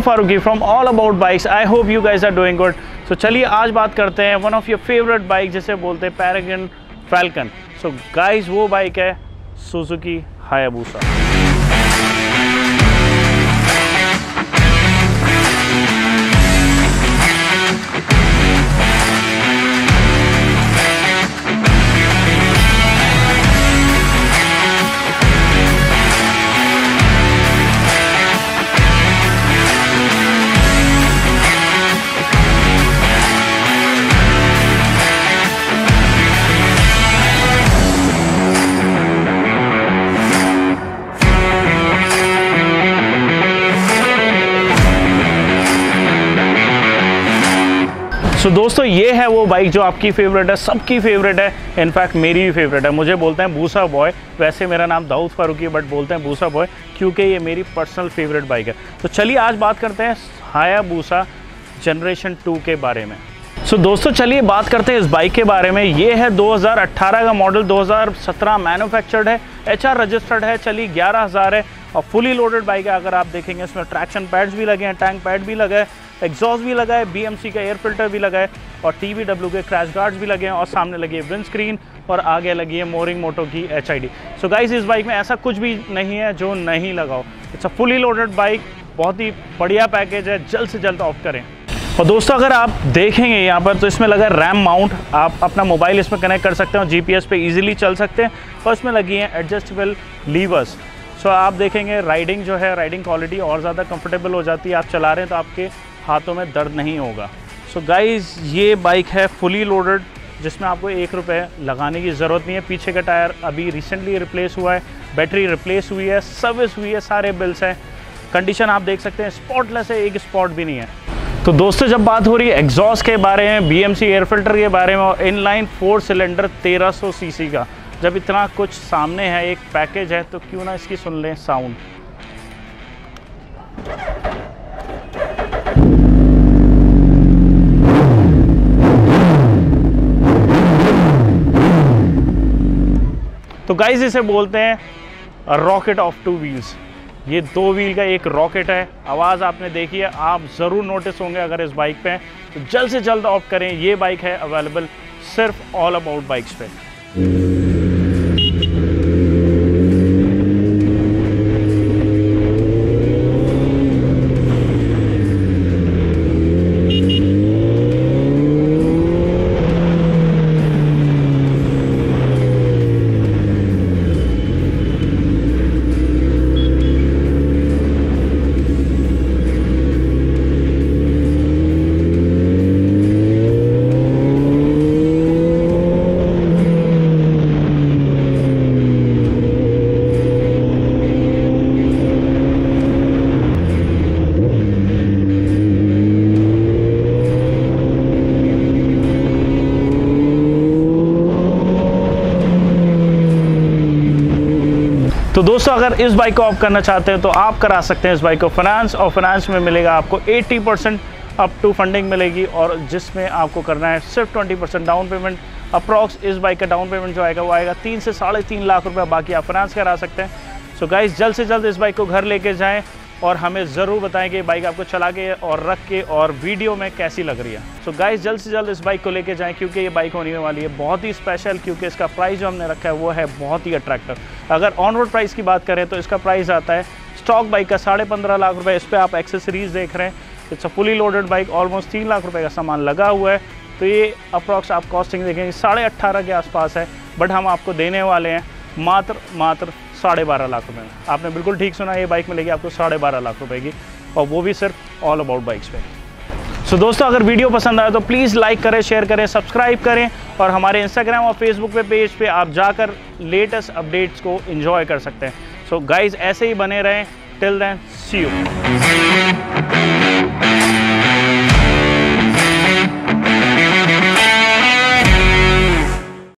Farooqui from all about bikes. I hope you guys are doing good. So चलिए आज बात करते हैं one of your favourite bike जिसे बोलते हैं पैरागन फैल्कन। सो गाइस वो बाइक है सुजुकी हायाबुसा। सो दोस्तों ये है वो बाइक जो आपकी फेवरेट है, सबकी फेवरेट है, इनफैक्ट मेरी भी फेवरेट है। मुझे बोलते हैं भूसा बॉय, वैसे मेरा नाम दाऊद फारूकी है बट बोलते हैं भूसा बॉय क्योंकि ये मेरी पर्सनल फेवरेट बाइक है। तो चलिए आज बात करते हैं हायाबुसा जनरेशन 2 के बारे में। सो दोस्तों चलिए बात करते हैं इस बाइक के बारे में। ये है 2018 का मॉडल, 2017 मैन्युफैक्चर्ड है, HR रजिस्टर्ड है, चलिए 11,000 है और फुली लोडेड बाइक है। अगर आप देखेंगे इसमें ट्रैक्शन पैड्स भी लगे हैं, टैंक पैड भी लगा है, एग्जॉस्ट भी लगा है, BMC का एयर फिल्टर भी लगा है और TBW के क्रैश गार्ड्स भी लगे हैं और सामने लगी है विंड स्क्रीन और आगे लगी है मोरिंग मोटो की HID। सो गाइस इस बाइक में ऐसा कुछ भी नहीं है जो नहीं लगा हो। It's a fully loaded bike, बहुत ही बढ़िया पैकेज है, जल्द से जल्द ऑफ करें। और दोस्तों अगर आप देखेंगे यहाँ पर तो इसमें लगा है रैम माउंट, आप अपना मोबाइल इसमें कनेक्ट कर सकते हैं और GPS पे इजीली चल सकते हैं और इसमें लगी हैं एडजस्टेबल लीवर्स। सो आप देखेंगे राइडिंग जो है, राइडिंग क्वालिटी और ज़्यादा कंफर्टेबल हो जाती है। आप चला रहे हैं तो आपके हाथों में दर्द नहीं होगा। सो गाइस ये बाइक है फुली लोडेड जिसमें आपको 1 रुपये लगाने की ज़रूरत नहीं है। पीछे का टायर अभी रिसेंटली रिप्लेस हुआ है, बैटरी रिप्लेस हुई है, सर्विस हुई है, सारे बिल्स हैं, कंडीशन आप देख सकते हैं स्पॉटलेस है, एक स्पॉट भी नहीं है। तो दोस्तों जब बात हो रही है एग्जॉस्ट के बारे में, BMC एयर फिल्टर के बारे में और इनलाइन 4 सिलेंडर 1300 cc का, जब इतना कुछ सामने है, एक पैकेज है, तो क्यों ना इसकी सुन लें साउंड। तो गाइस इसे बोलते हैं रॉकेट ऑफ 2 व्हील्स। ये 2 व्हील का एक रॉकेट है। आवाज़ आपने देखी है, आप ज़रूर नोटिस होंगे अगर इस बाइक पे हैं तो जल्द से जल्द ऑफ करें। ये बाइक है अवेलेबल सिर्फ ऑल अबाउट बाइक्स पे। तो दोस्तों अगर इस बाइक को ऑफ करना चाहते हैं तो आप करा सकते हैं इस बाइक को फाइनेंस, और फाइनेंस में मिलेगा आपको 80% अप टू फंडिंग मिलेगी और जिसमें आपको करना है सिर्फ 20% डाउन पेमेंट। अप्रॉक्स इस बाइक का डाउन पेमेंट जो आएगा वो आएगा 3 से 3.5 लाख रुपये, बाकी आप फाइनेंस करा सकते हैं। सो गाइस जल्द से जल्द इस बाइक को घर लेके जाएँ और हमें ज़रूर बताएं कि बाइक आपको चला के और रख के और वीडियो में कैसी लग रही है। सो गाइस जल्द से जल्द इस बाइक को लेके जाएं क्योंकि ये बाइक होने वाली है बहुत ही स्पेशल, क्योंकि इसका प्राइस जो हमने रखा है वो है बहुत ही अट्रैक्टिव। अगर ऑन रोड प्राइस की बात करें तो इसका प्राइस आता है स्टॉक बाइक का 15.5 लाख रुपये। इस पर आप एक्सेसरीज देख रहे हैं, it's a fully loaded bike, almost 3 lakh रुपये का सामान लगा हुआ है। तो ये अप्रॉक्स आप कॉस्टिंग देखेंगे 18.5 के आसपास है, बट हम आपको देने वाले हैं मात्र 12.5 लाख रुपये में। आपने बिल्कुल ठीक सुना, ये बाइक मिलेगी आपको 12.5 लाख रुपए की, और वो भी सिर्फ ऑल अबाउट बाइक्स पे। सो दोस्तों अगर वीडियो पसंद आए तो प्लीज़ लाइक करें, शेयर करें, सब्सक्राइब करें और हमारे इंस्टाग्राम और फेसबुक पेज पे आप जाकर लेटेस्ट अपडेट्स को एंजॉय कर सकते हैं। सो गाइज ऐसे ही बने रहें। Till then see you.